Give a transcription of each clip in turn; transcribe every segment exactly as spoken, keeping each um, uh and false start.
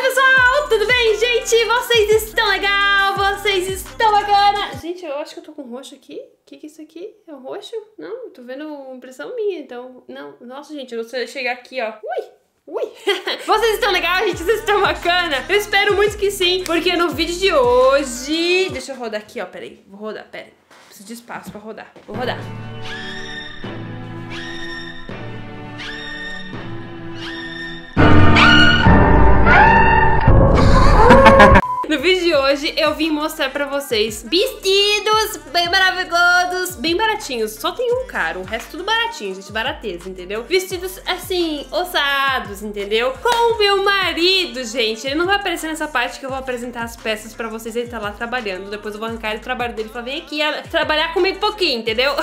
Oi pessoal, tudo bem, gente? Vocês estão legal? Vocês estão bacana? Gente, eu acho que eu tô com roxo aqui. O que que é isso aqui? É um roxo? Não, tô vendo impressão minha, então... Não, nossa, gente, eu não sei chegar aqui, ó. Ui! Ui! Vocês estão legal, gente? Vocês estão bacana? Eu espero muito que sim, porque no vídeo de hoje... Deixa eu rodar aqui, ó, peraí. Vou rodar, peraí. Preciso de espaço pra rodar. Vou rodar. No vídeo de hoje eu vim mostrar pra vocês vestidos bem maravilhosos, bem baratinhos. Só tem um caro, o resto tudo baratinho, gente, barateza, entendeu? Vestidos assim, ousados, entendeu? Com o meu marido, gente. Ele não vai aparecer nessa parte que eu vou apresentar as peças pra vocês. Ele tá lá trabalhando, depois eu vou arrancar ele do trabalho dele e falar, vem aqui trabalhar comigo um pouquinho, entendeu?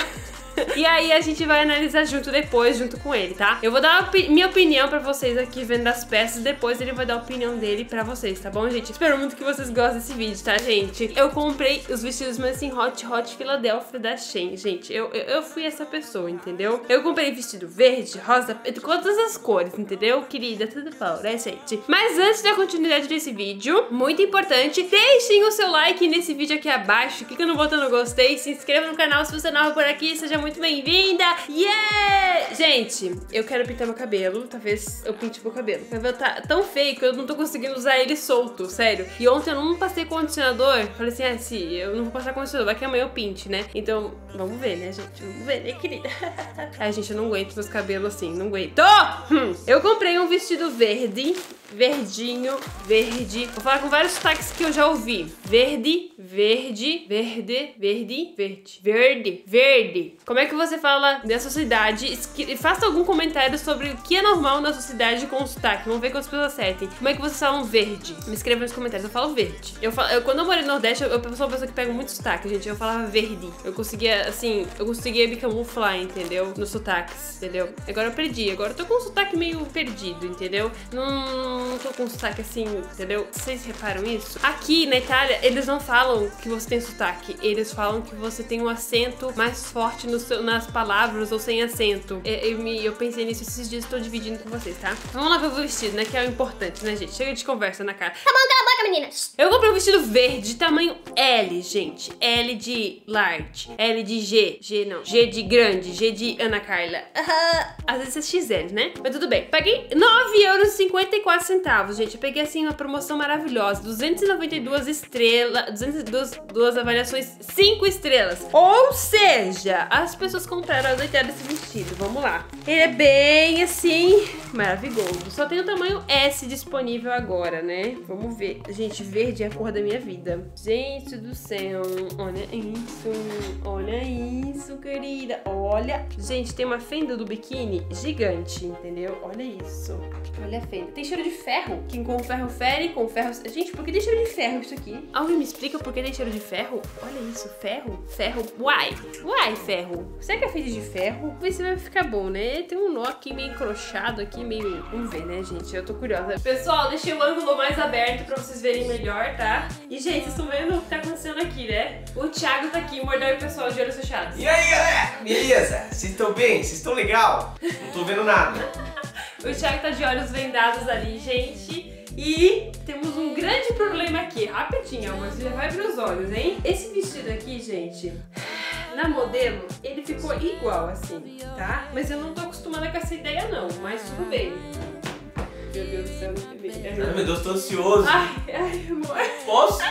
E aí a gente vai analisar junto depois, junto com ele, tá? Eu vou dar a opi minha opinião pra vocês aqui vendo as peças, depois ele vai dar a opinião dele pra vocês, tá bom, gente? Espero muito que vocês gostem desse vídeo, tá, gente? Eu comprei os vestidos, mas assim, Hot Hot Philadelphia da Shein, gente. Eu, eu, eu fui essa pessoa, entendeu? Eu comprei vestido verde, rosa, de todas as cores, entendeu? Querida, tudo bom, né, gente? Mas antes da continuidade desse vídeo, muito importante, deixem o seu like nesse vídeo aqui abaixo, clica no botão do gostei, se inscreva no canal se você é nova por aqui, seja muito muito bem-vinda! Yeah! Gente, eu quero pintar meu cabelo. Talvez eu pinte meu cabelo. Meu cabelo tá tão feio que eu não tô conseguindo usar ele solto, sério. E ontem eu não passei condicionador. Falei assim, ah, sim, eu não vou passar condicionador, vai que amanhã eu pinte, né? Então, vamos ver, né, gente? Vamos ver, né, querida? Ai, gente, eu não aguento meus cabelos assim, não aguento. Hum. Eu comprei um vestido verde, verdinho, verde. Vou falar com vários sotaques que eu já ouvi. Verde, verde, verde, verde, verde, verde, verde. Como é que você fala da sua cidade? Faça algum comentário sobre o que é normal na sua cidade com sotaque. Vamos ver quantas pessoas acertem. Como é que vocês falam verde? Me escreva nos comentários. Eu falo verde. Eu falo, eu, quando eu morei no Nordeste, eu, eu sou uma pessoa que pega muito sotaque, gente. Eu falava verde. Eu conseguia, assim, eu conseguia me camuflar, entendeu? Nos sotaques, entendeu? Agora eu perdi. Agora eu tô com um sotaque meio perdido, entendeu? Não... Não tô com sotaque assim, entendeu? Vocês reparam isso? Aqui na Itália, eles não falam que você tem sotaque. Eles falam que você tem um acento mais forte no seu, nas palavras ou sem acento. Eu, eu, me, eu pensei nisso esses dias, tô dividindo com vocês, tá? Vamos lá ver o vestido, né? Que é o importante, né, gente? Chega de conversa na cara. Tá bom, cala a boca, meninas! Eu comprei um vestido verde, tamanho L, gente. L de large. L de G. G não. G de grande. G de Ana Carla. Uh, às vezes é X L, né? Mas tudo bem. Paguei nove euros e cinquenta e quatro centavos, gente. Eu peguei assim uma promoção maravilhosa. duzentas e noventa e duas estrelas. duzentas e duas avaliações, cinco estrelas. Ou seja, as pessoas compraram a noitada desse vestido. Vamos lá. Ele é bem assim, maravilhoso. Só tem o tamanho S disponível agora, né? Vamos ver. Gente, verde é a cor da minha vida. Gente do céu. Olha isso. Olha isso, querida. Olha. Gente, tem uma fenda do biquíni gigante, entendeu? Olha isso. Olha a fenda. Tem cheiro de ferro. Que com ferro fere, com ferro... Gente, por que tem cheiro de ferro isso aqui? Alguém me explica por que tem cheiro de ferro? Olha isso, ferro. Ferro. Uai. Uai, ferro. Será que é feito de ferro? Vamos ver se vai ficar bom, né? Tem um nó aqui meio encrochado aqui, meio... Vamos ver, né, gente? Eu tô curiosa. Pessoal, deixei o ângulo mais aberto pra vocês verem melhor, tá? E, gente, vocês estão vendo o que tá acontecendo aqui, né? O Thiago tá aqui, mordeu o pessoal de olhos fechados. E aí, galera? Beleza? Vocês estão bem? Vocês estão legal? Não tô vendo nada. O Thiago tá de olhos vendados ali, gente. E temos um grande problema aqui. Rapidinho, amor, você já vai pros olhos, hein? Esse vestido aqui, gente, na modelo, ele ficou igual assim, tá? Mas eu não tô acostumada com essa ideia, não. Mas tudo bem. Meu Deus do céu, não tem. Ai, meu Deus, tô ansioso. Ai, ai, amor. Posso?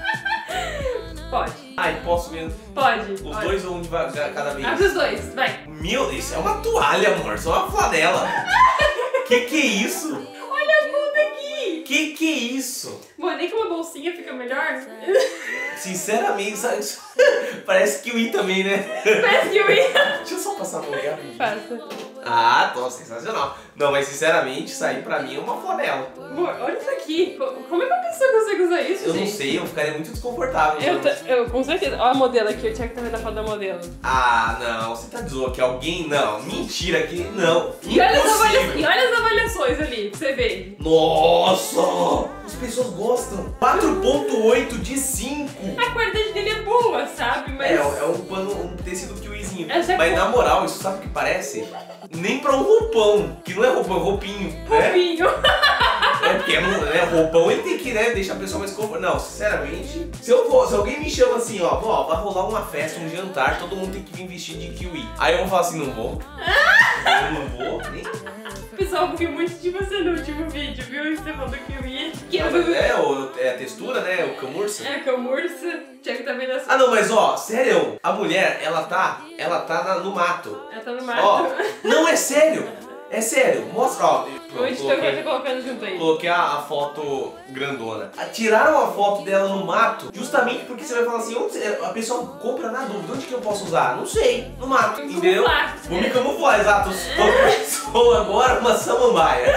Pode. Ai, posso mesmo? Pode. Os pode. dois ou um de cada vez? Abre os dois, vai. Meu, isso é uma toalha, amor. Só uma flanela. Que que é isso? Olha a bunda aqui. Que que é isso? Bom, nem com uma bolsinha fica melhor. Sinceramente, sabe? Parece kiwi também, né? Parece kiwi. Deixa eu só passar no lugar. Passa. Ah, tô sensacional. Não, mas sinceramente, isso aí pra mim é uma flanela. Amor, olha isso aqui. Como é que a pessoa consegue usar isso, Eu gente? não sei, eu ficaria muito desconfortável. Eu, eu, com certeza. Olha a modelo aqui, o Thiago tá vendo a foto da modelo. Ah, não, você tá dizendo que alguém... Não, mentira, que não. E olha, as avalia... Impossível. e olha as avaliações ali, pra você ver. Nossa! As pessoas gostam. quatro ponto oito de cinco. A qualidade dele é boa, sabe? Mas... É, é um pano, um tecido kiwizinho. Essa é Mas co- na moral, isso sabe o que parece? Nem pra um roupão, que não é roupão, é roupinho. Né? Roupinho. É porque, né, roupão ele tem que, né, deixar a pessoa mais confortável. Não, sinceramente, se eu vou, se alguém me chama assim, ó, ó, vai rolar uma festa, um jantar, todo mundo tem que vir vestido de kiwi. Aí eu vou falar assim, não vou. Eu não vou, nem. O pessoal viu muito de você no último vídeo, viu? Você falou que eu ia. Que Não, eu... é, o, é a textura, né? O camurça. É, camurça. Thiago tá vendo assim. Ah, não, mas ó, sério, a mulher, ela tá, ela tá na, no mato. Ela tá no mato. Ó, não, é sério. É sério, mostra, ó. O editor vai colocando junto aí. Coloquei a, a foto grandona. Tiraram a foto dela no mato, justamente porque você vai falar assim, onde você, a pessoa compra na dúvida, onde que eu posso usar? Não sei, no mato, Vou entendeu? camuflar. Vou me camuflar, exato. Sou, sou agora uma samambaia.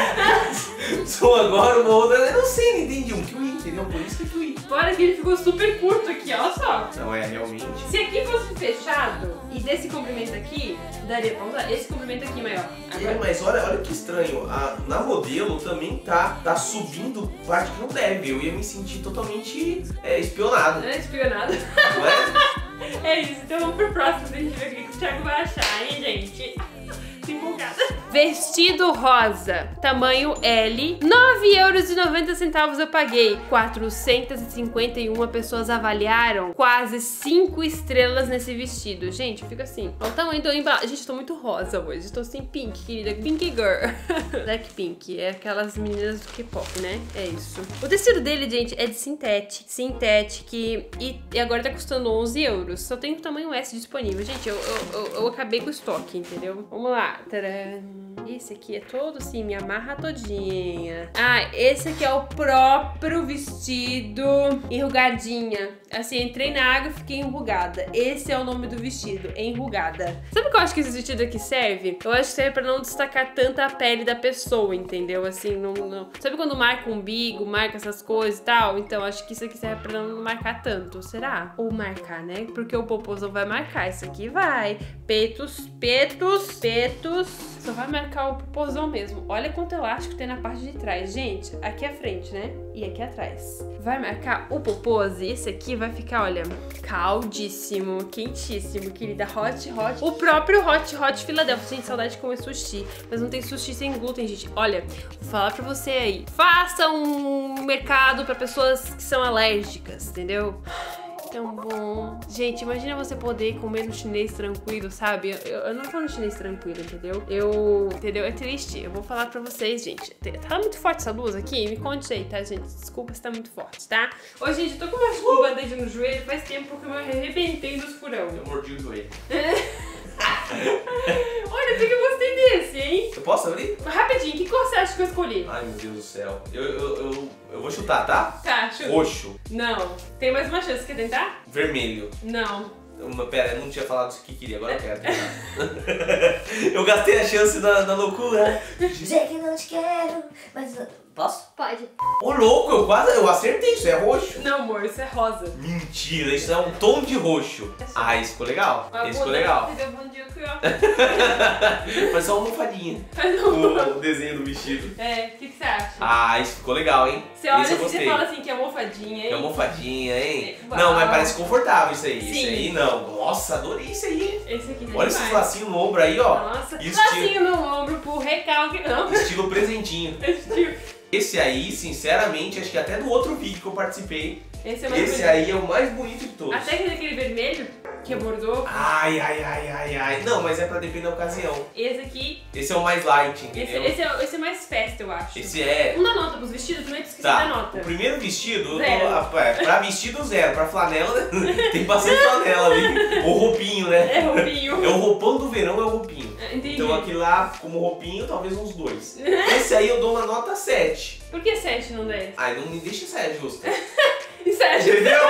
Sou agora uma outra, eu não sei, não entendi, um kiwi, entendeu? Por isso que é kiwi. Fora que ele ficou super curto aqui, ó só. Não é realmente. Se aqui fosse fechado e desse comprimento aqui, daria pra usar esse comprimento aqui maior. É, mas olha, olha que estranho, a, na modelo também tá, tá subindo parte que não deve. Eu ia me sentir totalmente é, espionado, Não é espionado. não é? É isso, então vamos pro próximo pra gente ver o que o Thiago vai achar, hein, gente? Tô empolgada. Vestido rosa, tamanho L, nove euros e noventa centavos eu paguei. quatrocentas e cinquenta e uma pessoas avaliaram, quase cinco estrelas nesse vestido. Gente, fica assim. Olha o tamanho do embalagem. Gente, eu tô muito rosa hoje. Estou sem pink, querida. Pink girl. Blackpink. É aquelas meninas do K-pop, né? É isso. O tecido dele, gente, é de sintético. Sintético. E, e agora tá custando onze euros. Só tem o tamanho S disponível. Gente, eu, eu, eu, eu acabei com o estoque, entendeu? Vamos lá. Tcharam. Esse aqui é todo assim, me amarra todinha. Ah, esse aqui é o próprio vestido enrugadinha. Assim, entrei na água e fiquei enrugada. Esse é o nome do vestido, enrugada. Sabe o que eu acho que esse vestido aqui serve? Eu acho que serve pra não destacar tanto a pele da pessoa, entendeu? Assim, não... não... Sabe quando marca o umbigo, marca essas coisas e tal? Então, acho que isso aqui serve pra não marcar tanto. Será? Ou marcar, né? Porque o popozão vai marcar. Isso aqui vai. Peitos, peitos, peitos. Só vai marcar o popozão mesmo. Olha quanto elástico tem na parte de trás. Gente, aqui à frente, né? E aqui atrás. Vai marcar o popose. Esse aqui vai ficar, olha, caldíssimo, quentíssimo, querida. Hot, hot. O próprio Hot, Hot Philadelphia. Gente, saudade de comer sushi. Mas não tem sushi sem glúten, gente. Olha, vou falar pra você aí. Faça um mercado pra pessoas que são alérgicas, entendeu? Tão bom. Gente, imagina você poder comer no chinês tranquilo, sabe? Eu, eu não vou no chinês tranquilo, entendeu? Eu... Entendeu? É triste. Eu vou falar pra vocês, gente. Tá muito forte essa luz aqui? Me conte aí, tá, gente? Desculpa se tá muito forte, tá? Ô, gente, eu tô com uma uh! band-aid no joelho faz tempo que eu me arrebentei dos furão. Eu mordi o joelho. Olha, até que eu gostei desse, hein? Eu posso abrir? Rapidinho, que cor você acha que eu escolhi? Ai, meu Deus do céu. Eu, eu, eu, eu vou chutar, tá? Tá, chuta. Roxo. Não. Tem mais uma chance. Quer tentar? Vermelho. Não. Uma, pera, eu não tinha falado isso que queria, agora eu quero tentar. Eu gastei a chance na, na loucura. Sei que não te quero, mas... Posso? Pode. Ô, louco, eu quase eu acertei, isso é roxo. Não, amor, isso é rosa. Mentira, isso é um tom de roxo. Ah, isso ficou legal. A Esse ficou bunda legal. deu bom dia aqui, ó. Faz só uma almofadinha. Faz um... O desenho do vestido. É, o que, que você acha? Ah, isso ficou legal, hein? Você olha Esse eu assim, gostei. você fala assim que é almofadinha, hein? É almofadinha, hein? É, não, uau. mas parece confortável isso aí. Sim. Isso aí não. Nossa, adorei isso aí. Esse aqui tá Olha demais. esses lacinhos no ombro aí, ó. Nossa, Estilo, lacinho no ombro pro recalque. Não, estilo presentinho. estilo. Esse aí, sinceramente, acho que até do outro vídeo que eu participei, Esse é mais esse bonito. aí é o mais bonito de todos. Até aquele vermelho que abordou. Ai, ai, ai, ai, ai. Não, mas é pra depender da ocasião. Esse aqui. Esse é o mais light, Esse, entendeu? esse, é, esse é mais festa, eu acho. Esse é... Não dá nota pros vestidos, também esqueci da Tá, nota. o primeiro vestido, Zero. eu tô- é, pra vestido zero, pra flanela, tem bastante flanela ali. Ou roupinho, né? É roupinho. É o roupão do verão, é o roupinho. Entendi. Então aquele lá, como roupinho, talvez uns dois. Esse aí eu dou uma nota sete. Por que sete não dez? Ai, não me deixa ser justo. E sete? Entendeu?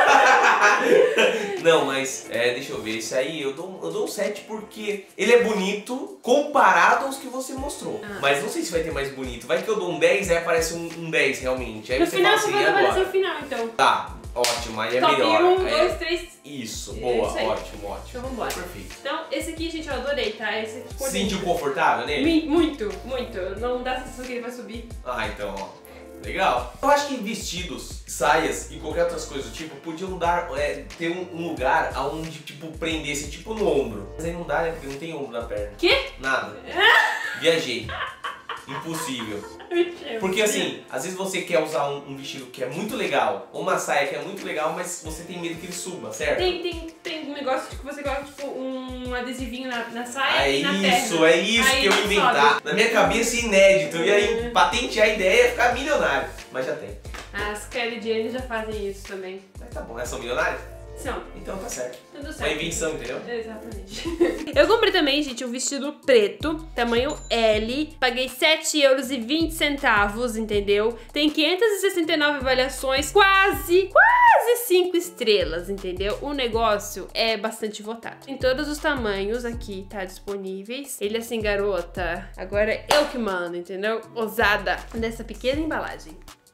Não, mas, é, deixa eu ver, esse aí eu dou, eu dou um sete porque ele é bonito comparado aos que você mostrou. Ah. Mas não sei se vai ter mais bonito. Vai que eu dou um dez, aí aparece um, um dez realmente. Aí No você final fala você assim, vai e aparecer agora? o final, então. Tá, ótimo, aí é Top melhor. um, Aí é- dois, três. Isso, É boa, isso aí. ótimo, ótimo. Então vambora. Perfeito. Então, esse aqui, gente, eu adorei, tá? Esse aqui ficou Se sentiu lindo. confortável nele? Mi- Muito, muito. Não dá a sensação que ele vai subir. Ah, então, ó. Legal. Eu acho que vestidos, saias e qualquer outras coisas do tipo podiam dar, é, ter um, um lugar aonde, tipo, prendesse, tipo no ombro. Mas aí não dá, né? Porque não tem ombro na perna. Quê? Nada. Viajei. Impossível. Porque assim, às vezes você quer usar um, um vestido que é muito legal, ou uma saia que é muito legal, mas você tem medo que ele suba, certo? Tem, tem, tem um negócio de que você coloca tipo um adesivinho na, na saia é e na isso, perna. É isso Aí que eu ia inventar. sobe. Na minha cabeça inédito. Eu ia patentear a ideia e ficar milionário. Mas já tem. As Kylie Jenner já fazem isso também. Mas tá bom, elas são milionárias? São. Então tá certo. Tudo certo. Uma invenção, entendeu? Exatamente. Eu comprei também, gente, um vestido preto, tamanho L. Paguei sete euros e vinte centavos, entendeu? Tem quinhentas e sessenta e nove avaliações, quase, quase cinco estrelas, entendeu? O negócio é bastante votado. Em todos os tamanhos aqui tá disponíveis. Ele assim, garota, agora eu que mando, entendeu? Ousada dessa pequena embalagem.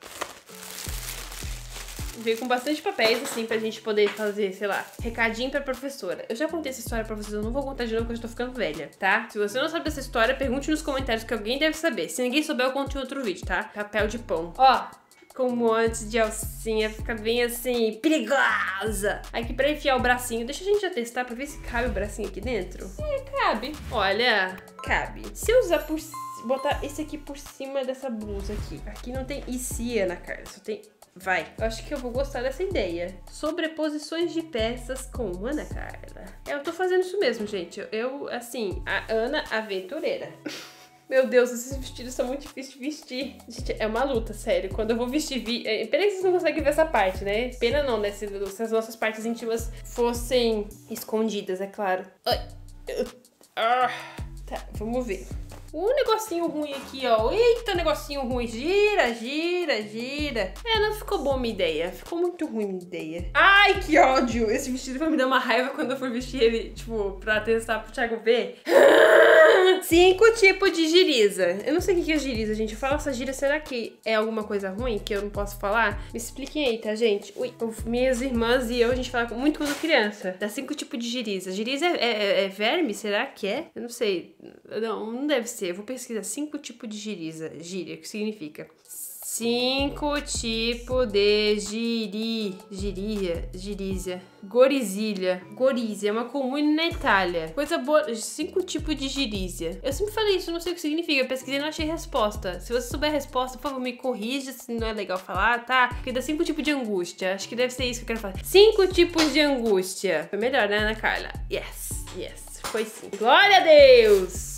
Veio com bastante papéis, assim, pra gente poder fazer, sei lá, recadinho pra professora. Eu já contei essa história pra vocês, eu não vou contar de novo porque eu já tô ficando velha, tá? Se você não sabe dessa história, pergunte nos comentários que alguém deve saber. Se ninguém souber, eu conto em outro vídeo, tá? Papel de pão. Ó, como antes de alcinha, fica bem assim, perigosa. Aqui pra enfiar o bracinho, deixa a gente já testar pra ver se cabe o bracinho aqui dentro. É, cabe. Olha, cabe. Se eu usar por... botar esse aqui por cima dessa blusa aqui. Aqui não tem icia na cara, só tem... Vai. Eu acho que eu vou gostar dessa ideia. Sobreposições de peças com Ana Carla. É, eu tô fazendo isso mesmo, gente. Eu, eu assim, a Ana Aventureira. Meu Deus, esses vestidos são muito difíceis de vestir. Gente, é uma luta, sério. Quando eu vou vestir... Vi... Pena que vocês não conseguem ver essa parte, né? Pena não, né? Se, se as nossas partes íntimas fossem escondidas, é claro. Ai. Ah. Tá, vamos ver. Um negocinho ruim aqui, ó. Eita, negocinho ruim. Gira, gira, gira. É, não ficou boa minha ideia. Ficou muito ruim minha ideia. Ai, que ódio. Esse vestido vai me dar uma raiva quando eu for vestir ele, tipo, pra testar pro Thiago ver. Cinco tipos de giriza. Eu não sei o que é giriza, gente. Eu falo essa gira, será que é alguma coisa ruim que eu não posso falar? Me expliquem aí, tá, gente? Ui, minhas irmãs e eu, a gente fala muito quando criança. Dá cinco tipos de giriza. Giriza é, é, é verme? Será que é? Eu não sei. Não, não deve ser. Eu vou pesquisar cinco tipos de giriza. Gíria, o que significa? Cinco tipos de giri... Giria... Girízia. Gorizilha. Gorizia. É uma comune na Itália. Coisa boa. Cinco tipos de girízia. Eu sempre falei isso, não sei o que significa. Eu pesquisei e não achei resposta. Se você souber a resposta, por favor, me corrija se não é legal falar, tá? Porque dá cinco tipos de angústia. Acho que deve ser isso que eu quero falar. Cinco tipos de angústia. Foi melhor, né, Ana Carla? Yes. Yes. Foi sim. Glória a Deus!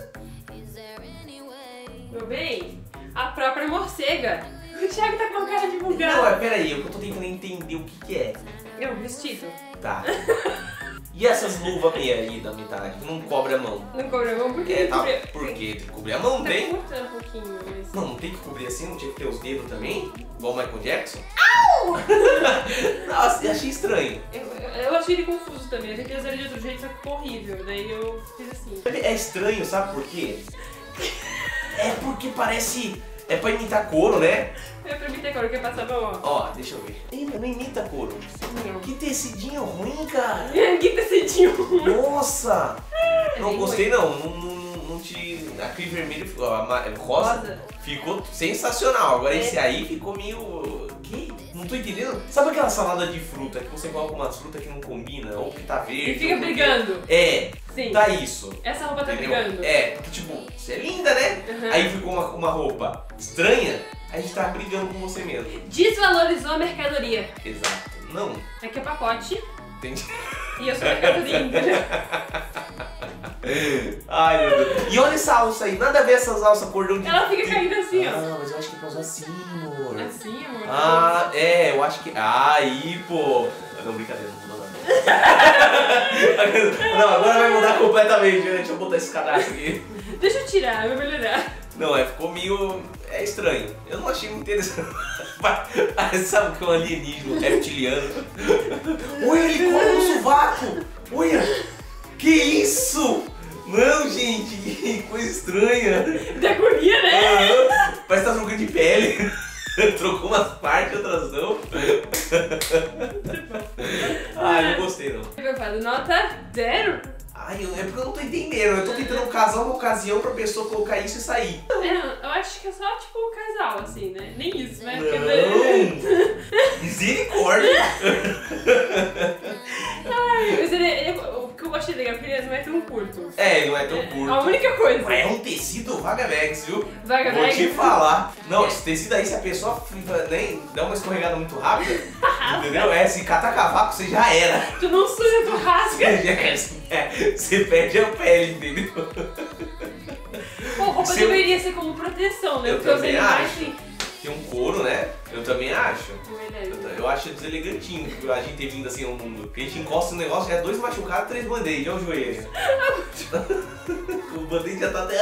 Meu bem, a própria morcega. O Thiago tá com a cara de bugado. Não, é, peraí, eu tô tentando entender o que que é. É um vestido. Tá. E essas luvas aí da metade, que não cobre a mão? Não cobre a mão porque... É, tá, cobre... por quê? Tem que cobrir a mão, não tá tem? cortando um pouquinho, mas... Não, não tem que cobrir assim, não tinha que ter os dedos também? Igual o Michael Jackson? Au! Nossa, eu achei estranho. Eu, eu, eu achei ele confuso também, eu achei que ele usaria de outro jeito, só que ficou horrível. Daí eu fiz assim. É estranho, sabe por quê? É porque parece... É pra imitar couro, né? É pra mim ter cor, que eu passava, ó. Ó, deixa eu ver. Ih, não imita couro. Não. Que tecidinho ruim, cara. Que tecidinho ruim. Nossa. É Não bem gostei, ruim. não. Não, não, não te... Aquele vermelho, ó, ama- rosa, Rosa. ficou sensacional. Agora É. esse aí ficou meio... Que? Não tô entendendo. Sabe aquela salada de fruta que você coloca umas frutas que não combina? Ou que tá verde? E fica ou porque- brigando. É. Sim. Tá isso. Essa roupa tá Entendeu? brigando. É, porque tipo, você é linda, né? Uhum. Aí ficou uma, uma roupa estranha, a gente tava brigando com você mesmo. Desvalorizou a mercadoria. Exato. Não. Aqui é o pacote. Entendi. E eu sou mercadoria. Ai, meu Deus. E olha essa alça aí, nada a ver essas alças cordão de... Ela fica caindo assim, ó. Ah, mas eu acho que é pra usar assim, amor. Assim, amor. Ah, é, eu acho que... Aí, pô. Não, brincadeira, não mudou nada. Não, agora vai mudar completamente, né? Deixa eu botar esse cadastro aqui. Deixa eu tirar, eu vou melhorar. Não, é, ficou meio... É estranho. Eu não achei muito interessante. Sabe o que é um alienígena, um reptiliano? Olha, ele come no sovaco! Olha! Que isso? Não, gente, que coisa estranha. Da agonia, né? Ah, parece que tá trocando de pele. Trocou umas partes, outras não. Ah, não gostei não. Eu falo, nota zero. Ai, eu, é porque eu não tô entendendo. Eu tô tentando casar uma ocasião pra pessoa colocar isso e sair. É, eu acho que é só tipo um casal, assim, né? Nem isso, né? Não! Misericórdia! Ai, mas ele, ele, o que eu achei legal é que ele não é tão curto. É, não não é tão curto. A única coisa. Mas é um tecido Vagavex, viu? Vagavex. Vou te falar. Não, esse tecido aí, se a pessoa nem dá uma escorregada muito rápida, entendeu? É, se catar cavaco, você já era. Tu não suja, tu rasga. É, você perde a pele, entendeu? Pô, roupa Se deveria eu... ser como proteção, né? Eu Porque os também animais acho. têm... Tem um couro, né? Eu também acho. É Eu, eu acho deselegantinho a gente ter vindo assim ao mundo. Porque a gente encosta no negócio, já é dois machucados, três band-aid, olha o joelho. O band-aid já tá até...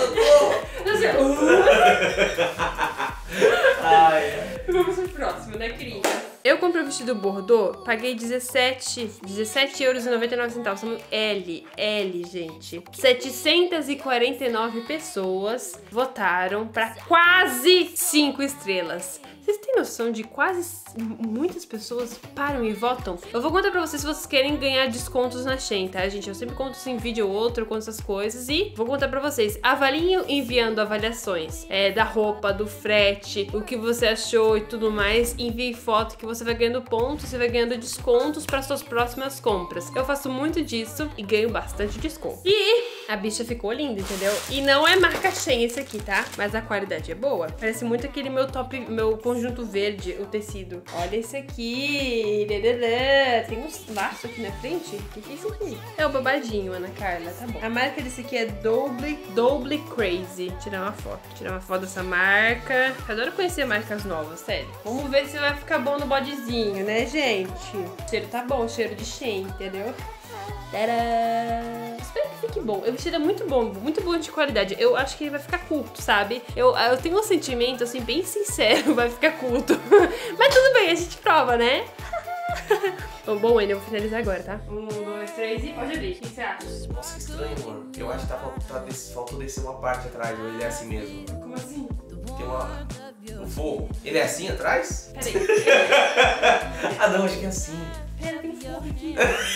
Ai. Vamos pro próximo, né, querida? Eu comprei o vestido bordô, paguei dezessete euros e noventa e nove centavos. L, L, gente. setecentas e quarenta e nove pessoas votaram pra quase cinco estrelas. Vocês têm noção de quase muitas pessoas param e votam? Eu vou contar pra vocês se vocês querem ganhar descontos na Shein, tá, gente? Eu sempre conto isso em vídeo ou outro, eu conto essas coisas e vou contar pra vocês. Avaliem enviando avaliações é, da roupa, do frete, o que você achou e tudo mais. Envie foto que você vai ganhando pontos, você vai ganhando descontos para suas próximas compras. Eu faço muito disso e ganho bastante desconto. E a bicha ficou linda, entendeu? E não é marca Shein esse aqui, tá? Mas a qualidade é boa. Parece muito aquele meu top, meu conjunto verde, o tecido. Olha esse aqui. Tem uns laços aqui na frente. O que, que é isso aqui? É o babadinho, Ana Carla. Tá bom. A marca desse aqui é Double, Double Crazy. Vou tirar uma foto. Vou tirar uma foto dessa marca. Eu adoro conhecer marcas novas, sério. Vamos ver se vai ficar bom no bodezinho, né, gente? O cheiro tá bom, o cheiro de Shein, entendeu? Tadã! Espero que fique bom. O vestido é muito bom, muito bom de qualidade. Eu acho que ele vai ficar culto, sabe? Eu, eu tenho um sentimento, assim, bem sincero, vai ficar culto. Mas tudo bem, a gente prova, né? Bom, Wendy, eu vou finalizar agora, tá? Um, dois, três e pode abrir. O que você acha? Nossa, que estranho, amor. Eu acho que tá, tá, faltou descer uma parte atrás, ou ele é assim mesmo? Como assim? Tem uma... um fogo. Ele é assim atrás? Peraí. Ah, não, acho que é assim. Pera, tem fogo aqui.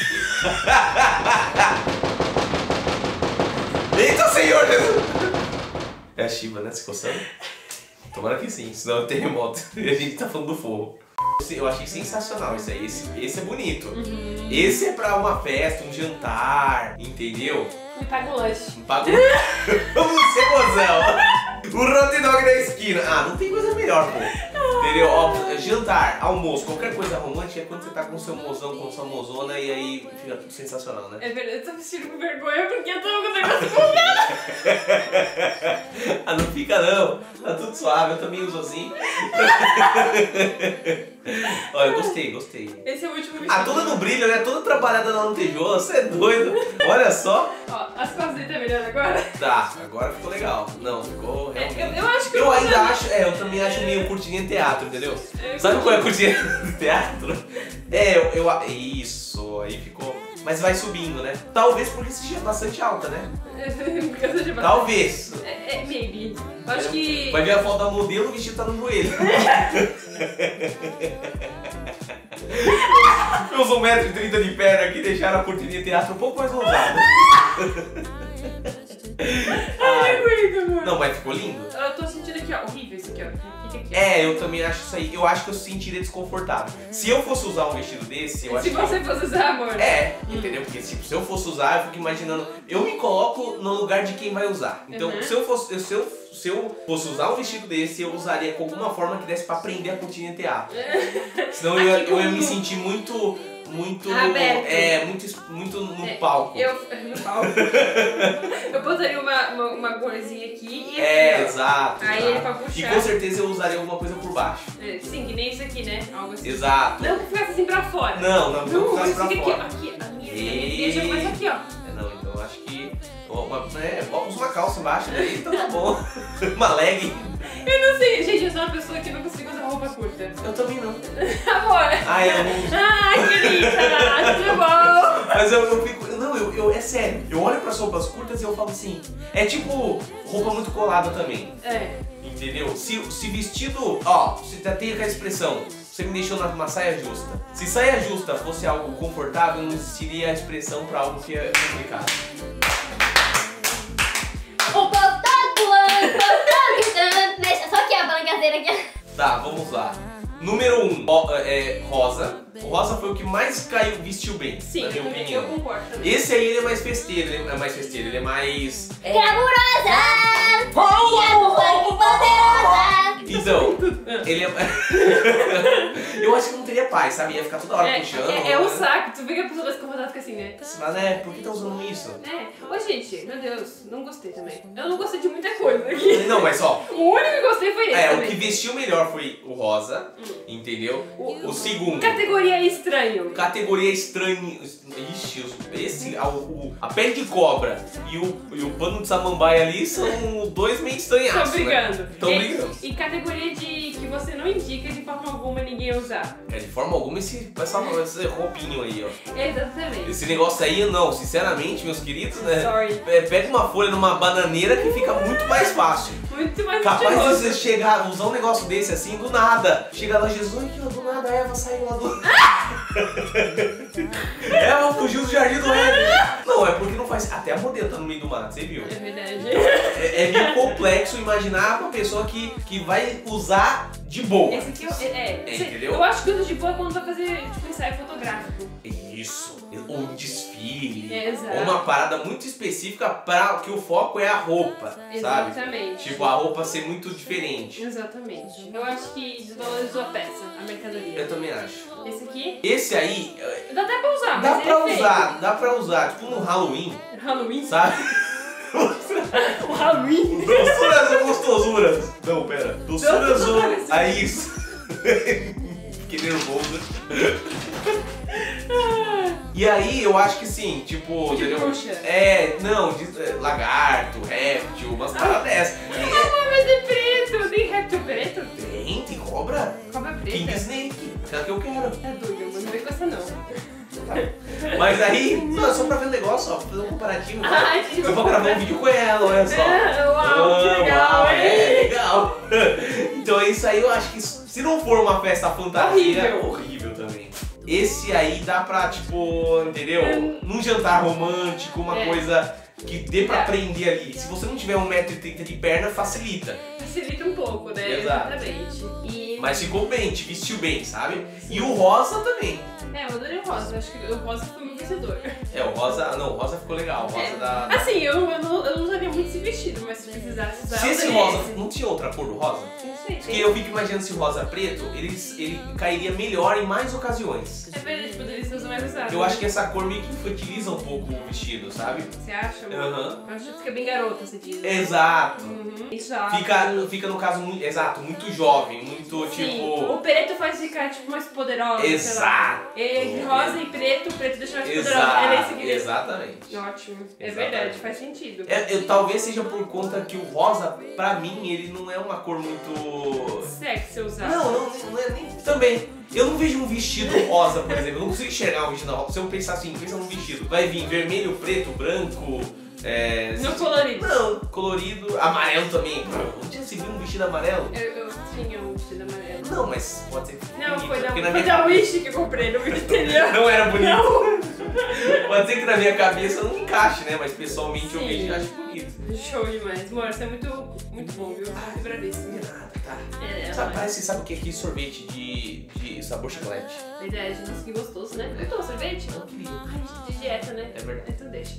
Eita, senhor Jesus! É a Shiva, né? Se coçando? Tomara que sim, senão é terremoto. E a gente tá falando do fogo. Eu achei sensacional isso aí. Esse, esse é bonito. Uhum. Esse é pra uma festa, um jantar, entendeu? Me paga o lanche. Me paga o... Vamos ser mozão. O hot dog da esquina. Ah, não tem coisa melhor, pô. Entendeu? Ó, jantar, almoço, qualquer coisa romântica é quando você tá com o seu mozão, com a sua mozona e aí fica tudo sensacional, né? É verdade, eu tô vestindo com vergonha porque eu tô com o negócio com Ah, não fica não. Tá tudo suave, eu também uso assim. Olha, eu gostei, gostei. Esse é o último vestido. Ah, toda no brilho, né? Toda trabalhada na lantejola, você é doido. Olha só. Ó, as costas dele tá melhor agora? Tá, agora ficou legal. Não, ficou realmente. É, eu, eu acho que eu eu ainda vou... acho, é, eu também acho meio cortininha de teatro, entendeu? Eu Sabe curti. qual é a cortina de teatro? É, eu, eu. Isso, aí ficou. Mas vai subindo, né? Talvez porque seja bastante alta, né? Porque eu seja bastante... Talvez. É, é, maybe. Eu acho que... Vai ver a foto da modelo, o vestido tá no joelho. Meus um metro e trinta de perna aqui deixaram a cortininha de teatro um pouco mais ousada. Ai, aguento, mano. Não, mas ficou lindo. Eu tô sentindo aqui, ó, horrível isso aqui, ó. Fica aqui, ó. É, eu também acho isso aí. Eu acho que eu sentiria desconfortável. Se eu fosse usar um vestido desse, eu acho Se que... você fosse usar, amor. É, entendeu? Porque tipo, se eu fosse usar, eu fico imaginando... Eu me coloco no lugar de quem vai usar. Então, Uhum. se, eu fosse, se, eu, se eu fosse usar um vestido desse, eu usaria com alguma forma que desse pra prender a cortina de teatro. Senão eu, ia- eu ia me sentir muito... Muito... Aberto. É, muito, muito no É, palco. Eu, no palco. Eu botaria uma, uma, uma gorzinha aqui e aqui, É, ó. exato. Aí exato. ele pra puxar. E com certeza eu usaria alguma coisa por baixo. É, sim, que nem isso aqui, né? Algo assim. Exato. Não que ficasse assim pra fora. Não, não, não, Não, não mas pra fica fora. aqui, ó. Aqui, a minha, a E- minha igreja mais aqui, ó. É, não, então eu acho que... Uma, é, usa uma calça embaixo, daí então tá bom. Uma leg. Eu não sei, gente, eu sou uma pessoa que não consigo usar roupa curta. Eu também não. Amor. Ah, eu não... Ai, querida, tudo bom? Mas eu, eu fico... Não, eu, eu... É sério. Eu olho pras roupas curtas e eu falo assim... É tipo roupa muito colada também. É. Entendeu? Se, se vestido... Ó, se tem aquela expressão... Você me deixou numa saia justa. Se saia justa fosse algo confortável, não existiria a expressão pra algo que é complicado. O povo tá voando, o povo tá gritando. Deixa só aqui a balancadeira aqui. Tá, vamos lá. Número um, ro- é, rosa. O rosa foi o que mais caiu, vestiu bem, Sim, na minha eu, também, opinião. eu concordo também. Esse aí ele é mais festeiro, ele é mais festeiro, ele é mais... Glamurosa! Minha poderosa! Então, ele é... Eu acho que não teria paz, sabe? Ia ficar toda hora É, puxando. é, é um né? saco, tu vê que a pessoa vai se comportar fica assim, né? Mas é, por que tá usando isso? É, ô gente, meu Deus, não gostei também. Eu não gostei de muita coisa aqui. Não, mas ó, O único que eu gostei foi esse é, o também. que vestiu melhor foi o rosa, entendeu? O- O segundo, Categoria estranho. categoria estranha. Ixi, os- esse, a, o- a pele de cobra e o, e o pano de samambaia ali são dois meio estranhaços. Estão brigando. Estão E- brigando. E categoria de que você não indica de forma alguma ninguém usar. É, de forma alguma esse, essa, esse roupinho aí, ó. Exatamente. Esse negócio aí, não, sinceramente, meus queridos, né? Sorry. É, pega uma folha numa bananeira que fica muito mais fácil. Muito mais Capaz de estiloso. você chegar, usar um negócio desse assim, do nada. Chega lá, Jesus, aqui, ó, do nada, a Eva saiu lá do... Eva fugiu do jardim do Éden. Não, é porque não faz... Até a modelo tá no meio do mato, você viu? É verdade. É, é meio complexo imaginar uma pessoa que, que vai usar de boa. Esse aqui eu- é, é, É, esse- entendeu? eu acho que usa de boa quando vai fazer tipo ensaio fotográfico. Isso. Ou um desfile. É, exato. Ou uma parada muito específica para que o foco é a roupa, sabe? Exatamente. Tipo, a roupa ser muito diferente. Exatamente. Eu acho que desvalorizou a peça, a mercadoria. Eu também acho. Esse aqui, Esse aí, eh, dá até pra usar, dá mas pra ele é usar, dá pra usar. Tipo no Halloween, feio. Halloween? sabe? O Halloween? Doçuras ou gostosuras? Não, pera. Doçuras Não, ou... não, não. Aí isso. Fiquei nervoso. E aí, eu acho que sim, tipo... De entendeu? bruxa. É, não, de, é, lagarto, réptil, umas paradas dessas. E é- Ah, mas é preto! Tem réptil preto? Tem, tem cobra? Cobra King preta? Snake, aquela que eu quero. É doido, mas não vem com essa não. Mas aí, não, só pra ver o negócio, ó, pra fazer um comparativo. Ah, ó. tipo, Eu vou gravar um vídeo com ela, olha só. Ah, uau, que Ah, legal, uau, hein? é legal. Então é isso aí, eu acho que se não for uma festa fantasia, Horrível. horrível também. Esse aí dá pra, tipo, entendeu? Num jantar romântico, uma É. coisa que dê pra É. prender ali. Se você não tiver um metro e trinta de perna, facilita. Facilita um pouco, né? Exato. Exatamente. E... Mas ficou bem, te vestiu bem, sabe? E o rosa também. É, eu adorei o rosa. Eu acho que o rosa foi meu vencedor. É, o rosa, não, o rosa ficou legal. O rosa É. da... Assim, eu, eu, não, eu não usaria muito esse vestido, mas se precisasse usar, Se eu esse usaria rosa, esse. não tinha outra cor do rosa? Não sei, Porque tem. eu fico imaginando se o rosa preto, ele, ele cairia melhor em mais ocasiões. É verdade, poderia ser mais usado. Eu acho que essa cor meio que infantiliza um pouco o vestido, sabe? Você acha? Aham. Eu acho que fica bem garota, você diz. Exato. Uhum. Exato. Fica, fica no caso, muito, exato, muito jovem, muito Sim. tipo... O preto faz ficar tipo mais poderosa. Exato. E rosa e preto, o preto deixa mais poderosa. Exato, Era isso que ele... exatamente. Ótimo. É Exatamente. verdade, faz sentido. É, eu, talvez seja por conta que o rosa, pra mim, ele não é uma cor muito... Sexy usar. Não, não, não é nem... Também. Eu não vejo um vestido rosa, por exemplo. Eu não consigo enxergar um vestido rosa. Se eu pensar assim, pensa num vestido. Vai vir vermelho, preto, branco... É... Não colorido. Não, colorido. Amarelo também. Onde já se viu um vestido amarelo? Eu, eu tinha um vestido amarelo. Não, mas pode ser Não, bonito, foi da, porque na foi minha da Wish que eu comprei no interior. Não era bonito. Não. Pode ser que na minha cabeça não encaixe, né? Mas pessoalmente eu Sim. vejo e acho bonito. Show demais. Amor, você é muito, muito bom, viu? Muito bravíssimo. Nada, tá. É, Sabe, ela- parece, sabe o que é aqui? Sorvete de, de sabor chiclete. Verdade, nossa, que gostoso, né? Eu tomo sorvete? Não queria. Ai, de dieta, né? É verdade. Então deixa.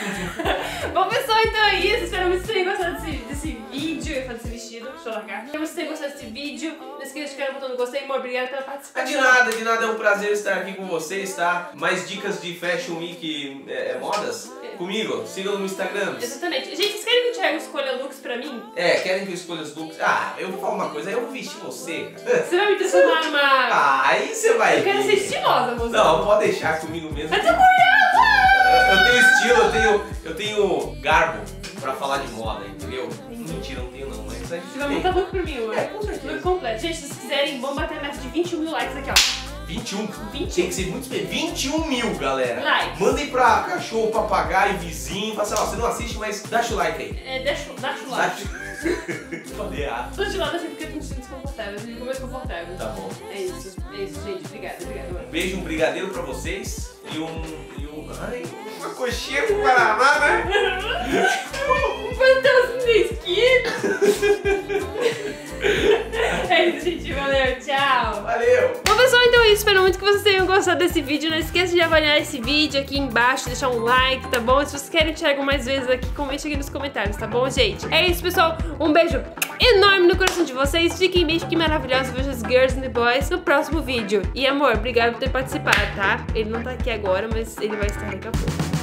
Bom, pessoal, então é isso. Espero muito que vocês tenham gostado desse, desse vídeo. Eu ia falar desse vestido. Deixa eu largar. Espero que vocês tenham gostado desse vídeo. Não esqueça de clicar no botão do gostei. Amor, obrigada pela Ah, participação. de nada, de nada, é um prazer estar aqui com vocês, tá? Mais dicas de Fashion Week é, é, modas comigo, sigam no Instagram. Exatamente. Gente, vocês querem que o Thiago escolha looks pra mim? É, querem que eu escolha os looks? Ah, eu vou falar uma coisa, eu vou vestir você, cara. Você vai me transformar numa... Ah, aí você vai Eu quero ver. ser estilosa, moça. Não, pode deixar comigo mesmo. Eu tô curiosa! Eu tenho estilo, eu tenho, eu tenho garbo pra falar de moda, entendeu? Mentira, não tenho não, mas a gente Você vai tem. montar look pra mim, amor. É, com certeza. Look completo. Gente, se vocês quiserem, vamos bater a meta de vinte e um mil likes aqui, ó. vinte e um. vinte. Tem que ser muito específico. vinte e um mil, galera. Likes. Mandem pra cachorro, papagaio, vizinho. Fala assim, ó, você não assiste, mas deixa o like aí. É, deixa, deixa o like. Deixa... Falei errado. Tô de lado assim porque eu tô me sentindo desconfortável. Eu fico mais confortável. Tá bom. É isso, é isso, gente. Obrigada, obrigada, amor. Um beijo, um brigadeiro pra vocês. E um... E um... Ai, uma coxinha pro Paraná, né? Um pastelzinho da esquina. É isso, gente. Valeu, tchau. Valeu. Bom, pessoal, então é isso. Espero muito que vocês tenham gostado desse vídeo. Não esqueça de avaliar esse vídeo aqui embaixo, deixar um like, tá bom? Se vocês querem te trago mais vezes aqui, comente aqui nos comentários, tá bom, gente? É isso, pessoal. Um beijo enorme no coração de vocês. Fiquem bem, fiquem maravilhosos. Vejo as girls and boys no próximo vídeo. E, amor, obrigado por ter participado, tá? Ele não tá aqui agora, mas ele vai estar daqui a pouco.